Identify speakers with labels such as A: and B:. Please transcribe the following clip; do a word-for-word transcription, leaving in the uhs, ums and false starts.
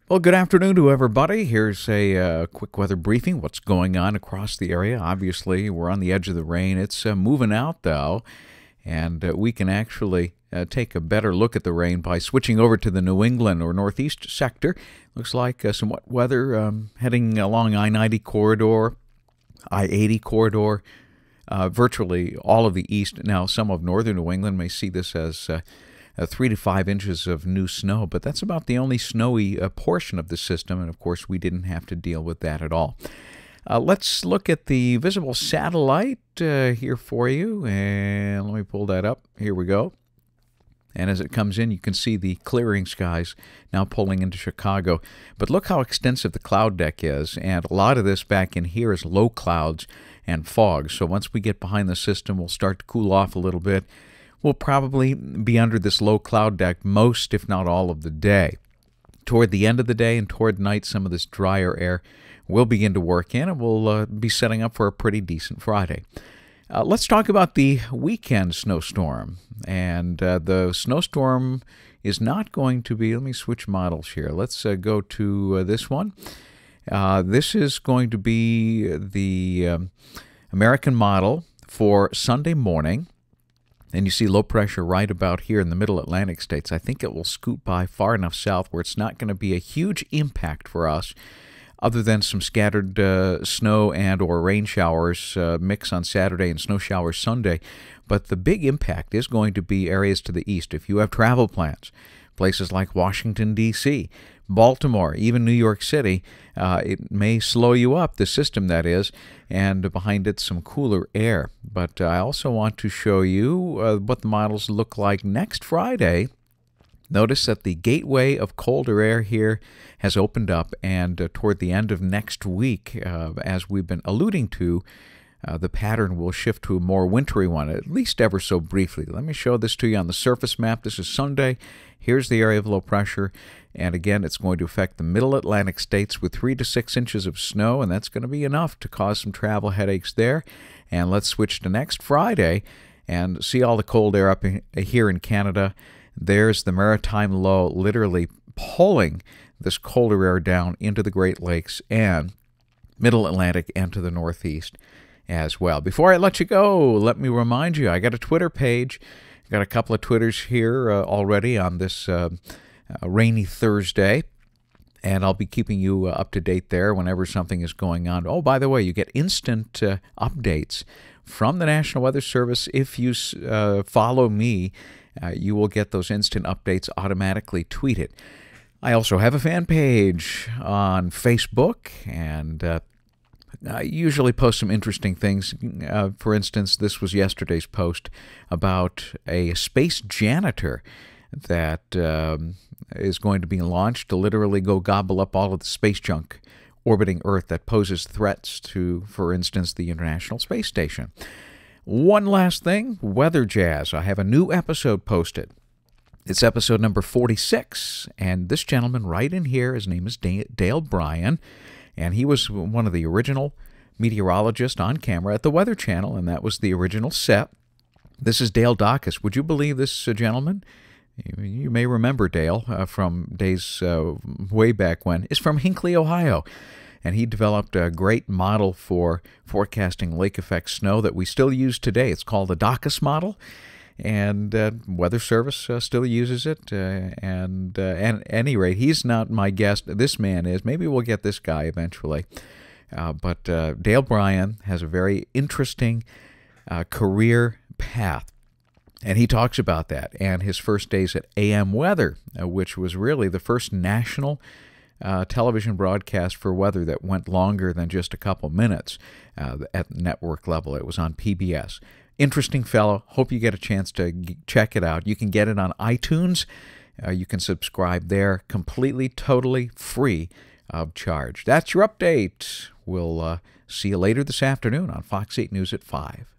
A: Well, good afternoon to everybody. Here's a uh, quick weather briefing. What's going on across the area? Obviously, we're on the edge of the rain. It's uh, moving out, though, and uh, we can actually uh, take a better look at the rain by switching over to the New England or Northeast sector. Looks like uh, some wet weather um, heading along I ninety corridor, I eighty corridor, uh, virtually all of the east. Now, some of northern New England may see this as uh, Uh, three to five inches of new snow, but that's about the only snowy uh, portion of the system, and of course we didn't have to deal with that at all. Uh, let's look at the visible satellite uh, here for you, and let me pull that up. Here we go. And as it comes in, you can see the clearing skies now pulling into Chicago. But look how extensive the cloud deck is, and a lot of this back in here is low clouds and fog. So once we get behind the system, we'll start to cool off a little bit. We'll probably be under this low cloud deck most, if not all, of the day. Toward the end of the day and toward night, some of this drier air will begin to work in, and we'll uh, be setting up for a pretty decent Friday. Uh, let's talk about the weekend snowstorm. And uh, the snowstorm is not going to be, let me switch models here. Let's uh, go to uh, this one. Uh, this is going to be the um, American model for Sunday morning. And you see low pressure right about here in the middle Atlantic states. I think it will scoot by far enough south where it's not going to be a huge impact for us, other than some scattered uh, snow and or rain showers uh, mix on Saturday and snow showers Sunday. But the big impact is going to be areas to the east. If you have travel plans, places like Washington, D C, Baltimore, even New York City, uh, it may slow you up, the system that is, and behind it some cooler air. But uh, I also want to show you uh, what the models look like next Friday. Notice that the gateway of colder air here has opened up, and uh, toward the end of next week, uh, as we've been alluding to, Uh, the pattern will shift to a more wintry one, at least ever so briefly. Let me show this to you on the surface map. This is Sunday. Here's the area of low pressure. And again, it's going to affect the middle Atlantic states with three to six inches of snow, and that's going to be enough to cause some travel headaches there. And let's switch to next Friday and see all the cold air up in, here in Canada. There's the maritime low literally pulling this colder air down into the Great Lakes and middle Atlantic and to the northeast as well. Before I let you go, let me remind you, I got a Twitter page. I got a couple of Twitters here uh, already on this uh, uh, rainy Thursday, and I'll be keeping you uh, up to date there whenever something is going on. Oh, by the way, you get instant uh, updates from the National Weather Service. If you uh, follow me, uh, you will get those instant updates automatically tweeted. I also have a fan page on Facebook, and uh, I usually post some interesting things. Uh, for instance, this was yesterday's post about a space janitor that um, is going to be launched to literally go gobble up all of the space junk orbiting Earth that poses threats to, for instance, the International Space Station. One last thing, Weather Jazz. I have a new episode posted. It's episode number forty-six, and this gentleman right in here, his name is Dale Bryan, and he was one of the original meteorologists on camera at the Weather Channel, and that was the original set. This is Dale Dacus. Would you believe this uh, gentleman? You, you may remember Dale uh, from days uh, way back when. Is from Hinckley, Ohio, and he developed a great model for forecasting lake effect snow that we still use today. It's called the Dacus model. And uh, Weather Service uh, still uses it. Uh, and uh, at any rate, he's not my guest. This man is. Maybe we'll get this guy eventually. Uh, but uh, Dale Bryan has a very interesting uh, career path. And he talks about that and his first days at A M Weather, uh, which was really the first national uh, television broadcast for weather that went longer than just a couple minutes uh, at network level. It was on P B S. Interesting fellow. Hope you get a chance to g- check it out. You can get it on iTunes. Uh, you can subscribe there completely, totally free of charge. That's your update. We'll uh, see you later this afternoon on Fox eight News at five.